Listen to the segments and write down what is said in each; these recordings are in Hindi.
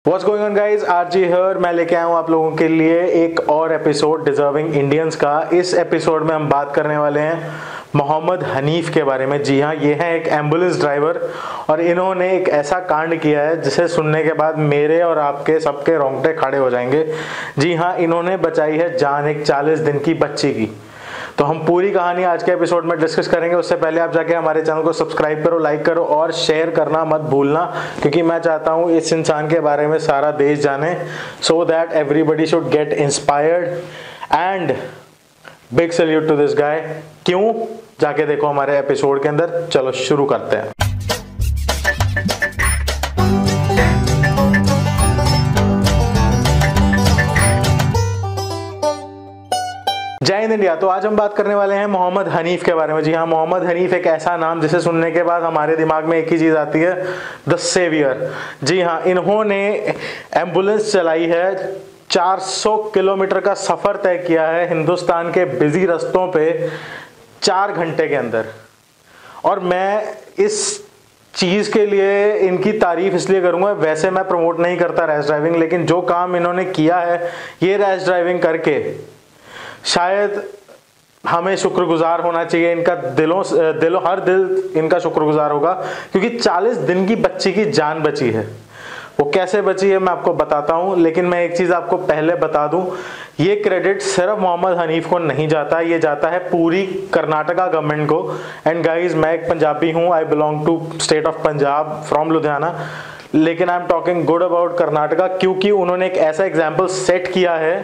What's going on guys, RG here. मैं लेके आया हूँ आप लोगों के लिए एक और एपिसोड डिजर्विंग इंडियंस का। इस एपिसोड में हम बात करने वाले हैं मोहम्मद हनीफ के बारे में। जी हाँ, ये है एक एम्बुलेंस ड्राइवर और इन्होंने एक ऐसा कांड किया है जिसे सुनने के बाद मेरे और आपके सबके रोंगटे खड़े हो जाएंगे। जी हाँ, इन्होंने बचाई है जान एक 40 दिन की बच्ची की। तो हम पूरी कहानी आज के एपिसोड में डिस्कस करेंगे। उससे पहले आप जाके हमारे चैनल को सब्सक्राइब करो, लाइक करो और शेयर करना मत भूलना, क्योंकि मैं चाहता हूँ इस इंसान के बारे में सारा देश जाने, so that everybody should get inspired. And big salute to this guy. क्यों? जाके देखो हमारे एपिसोड के अंदर। चलो शुरू करते हैं। जय हिंद इंडिया। तो आज हम बात करने वाले हैं मोहम्मद हनीफ के बारे में। जी हाँ, मोहम्मद हनीफ एक ऐसा नाम जिसे सुनने के बाद हमारे दिमाग में एक ही चीज आती है, द सेवियर। जी हाँ, इन्होंने एम्बुलेंस चलाई है, 400 किलोमीटर का सफर तय किया है हिंदुस्तान के बिजी रास्तों पे 4 घंटे के अंदर। और मैं इस चीज के लिए इनकी तारीफ इसलिए करूंगा, वैसे मैं प्रमोट नहीं करता रैश ड्राइविंग, लेकिन जो काम इन्होंने किया है ये रैश ड्राइविंग करके, शायद हमें शुक्रगुजार होना चाहिए। इनका दिलों हर दिल इनका शुक्रगुजार होगा, क्योंकि 40 दिन की बच्ची की जान बची है। वो कैसे बची है मैं आपको बताता हूं, लेकिन मैं एक चीज आपको पहले बता दूं, ये क्रेडिट सिर्फ मोहम्मद हनीफ को नहीं जाता, ये जाता है पूरी कर्नाटका गवर्नमेंट को। एंड गाइज, मैं एक पंजाबी हूं, I belong to state of Punjab from Ludhiana, लेकिन I am talking good about Karnataka, क्योंकि उन्होंने एक ऐसा एग्जाम्पल सेट किया है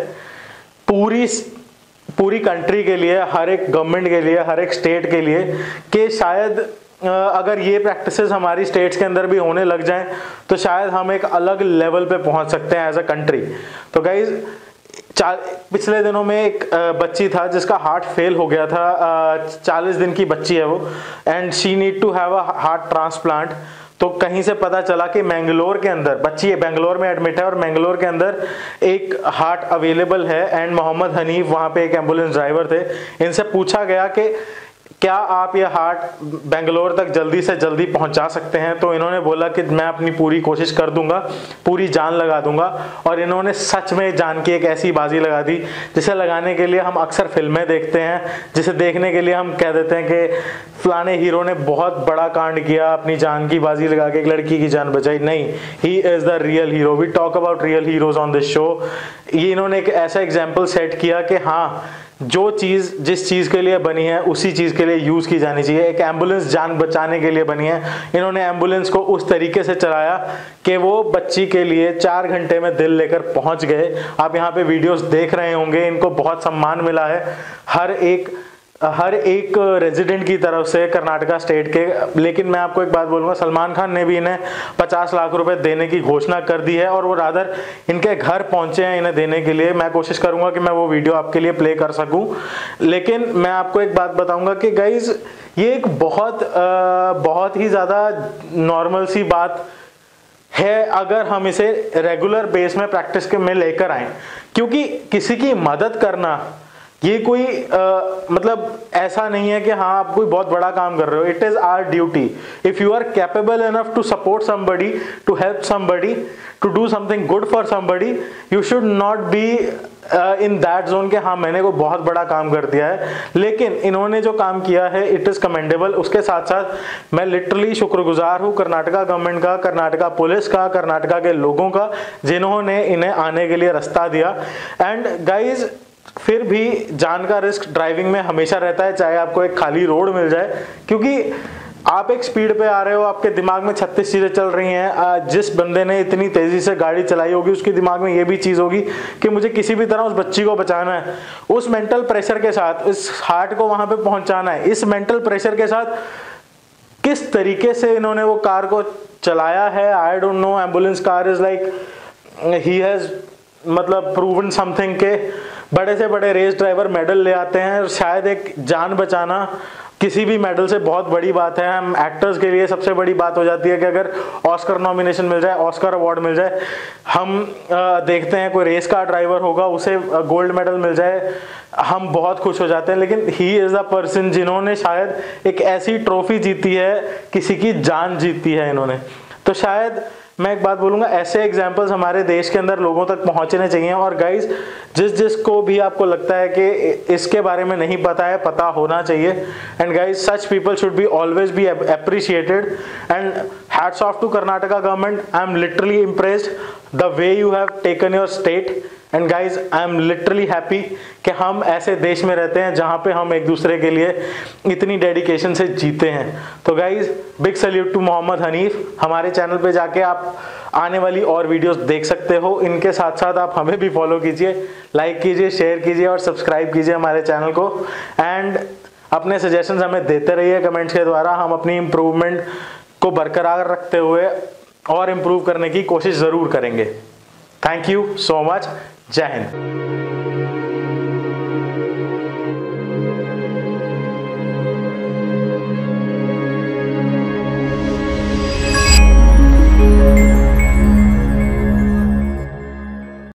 पूरी कंट्री के लिए, हर एक गवर्नमेंट के लिए, हर एक स्टेट के लिए, कि शायद अगर ये प्रैक्टिसेस हमारी स्टेट्स के अंदर भी होने लग जाएं तो शायद हम एक अलग लेवल पे पहुंच सकते हैं एज अ कंट्री। तो गाइज, पिछले दिनों में एक बच्ची था जिसका हार्ट फेल हो गया था। 40 दिन की बच्ची है वो, and she need to have a heart transplant. तो कहीं से पता चला कि मैंगलोर के अंदर, बच्ची बेंगलोर में एडमिट है और मैंगलोर के अंदर एक हार्ट अवेलेबल है। एंड मोहम्मद हनीफ वहां पे एक एम्बुलेंस ड्राइवर थे। इनसे पूछा गया कि क्या आप ये हार्ट बेंगलोर तक जल्दी से जल्दी पहुंचा सकते हैं? तो इन्होंने बोला कि मैं अपनी पूरी कोशिश कर दूंगा, पूरी जान लगा दूंगा। और इन्होंने सच में जान की एक ऐसी बाजी लगा दी जिसे लगाने के लिए हम अक्सर फिल्में देखते हैं, जिसे देखने के लिए हम कह देते हैं कि फलाने हीरो ने बहुत बड़ा कांड किया, अपनी जान की बाजी लगा के एक लड़की की जान बचाई। नहीं, he is the real hero. We talk about real heroes on this show. ये इन्होंने एक ऐसा एग्जाम्पल सेट किया कि हाँ, जो चीज जिस चीज के लिए बनी है उसी चीज के लिए यूज की जानी चाहिए। एक एम्बुलेंस जान बचाने के लिए बनी है, इन्होंने एम्बुलेंस को उस तरीके से चलाया कि वो बच्ची के लिए 4 घंटे में दिल लेकर पहुंच गए। आप यहाँ पे वीडियोस देख रहे होंगे, इनको बहुत सम्मान मिला है हर एक रेजिडेंट की तरफ से कर्नाटका स्टेट के। लेकिन मैं आपको एक बात बोलूंगा, सलमान खान ने भी इन्हें 50 लाख रुपए देने की घोषणा कर दी है, और वो रादर इनके घर पहुंचे हैं इन्हें देने के लिए। मैं कोशिश करूंगा कि मैं वो वीडियो आपके लिए प्ले कर सकूं, लेकिन मैं आपको एक बात बताऊंगा कि गाइज, ये एक बहुत ही ज्यादा नॉर्मल सी बात है अगर हम इसे रेगुलर बेस में प्रैक्टिस के में लेकर आए। क्योंकि किसी की मदद करना ये कोई मतलब ऐसा नहीं है कि हाँ आप कोई बहुत बड़ा काम कर रहे हो। It is our duty. If you are capable enough to support somebody, to help somebody, to do something good for somebody, you should not be in that zone के हाँ मैंने कोई बहुत बड़ा काम कर दिया है। लेकिन इन्होंने जो काम किया है इट इज कमेंडेबल। उसके साथ साथ मैं लिटरली शुक्रगुजार हूँ कर्नाटका गवर्नमेंट का, कर्नाटका पुलिस का, कर्नाटका के लोगों का, जिन्होंने इन्हें आने के लिए रास्ता दिया। एंड गाइज, फिर भी जान का रिस्क ड्राइविंग में हमेशा रहता है, चाहे आपको एक खाली रोड मिल जाए, क्योंकि आप एक स्पीड पे आ रहे हो, आपके दिमाग में 36 चीजें चल रही हैं। जिस बंदे ने इतनी तेजी से गाड़ी चलाई होगी उसके दिमाग में ये भी चीज होगी कि मुझे किसी भी तरह उस बच्ची को बचाना है। उस मेंटल प्रेशर के साथ इस हार्ट को वहां पे पहुंचाना है। इस मेंटल प्रेशर के साथ किस तरीके से इन्होंने वो कार को चलाया है, I don't know. Ambulance car is like he has मतलब प्रूवन समथिंग के बड़े से बड़े रेस ड्राइवर मेडल ले आते हैं, और शायद एक जान बचाना किसी भी मेडल से बहुत बड़ी बात है। हम एक्टर्स के लिए सबसे बड़ी बात हो जाती है कि अगर ऑस्कर नॉमिनेशन मिल जाए, ऑस्कर अवार्ड मिल जाए। हम देखते हैं कोई रेस कार ड्राइवर होगा, उसे गोल्ड मेडल मिल जाए, हम बहुत खुश हो जाते हैं। लेकिन ही इज अ पर्सन जिन्होंने शायद एक ऐसी ट्रॉफी जीती है, किसी की जान जीती है इन्होंने। तो शायद मैं एक बात बोलूँगा, ऐसे एग्जाम्पल्स हमारे देश के अंदर लोगों तक पहुँचने चाहिए। और गाइज, जिसको भी आपको लगता है कि इसके बारे में नहीं पता है, पता होना चाहिए। And guys, such people should be always be appreciated and hats off to Karnataka government. I am literally impressed the way you have taken your state. And guys, I am literally happy कि हम ऐसे देश में रहते हैं जहाँ पे हम एक दूसरे के लिए इतनी डेडिकेशन से जीते हैं। तो guys, big salute to Mohammed Hanif. हमारे चैनल पे जाके आप आने वाली और वीडियोस देख सकते हो। इनके साथ साथ आप हमें भी फॉलो कीजिए, लाइक कीजिए, शेयर कीजिए और सब्सक्राइब कीजिए हमारे चैनल को। एंड अपने सजेशंस हमें देते रहिए कमेंट्स के द्वारा। हम अपनी इम्प्रूवमेंट को बरकरार रखते हुए और इम्प्रूव करने की कोशिश ज़रूर करेंगे। Thank you so much. जय हिंद।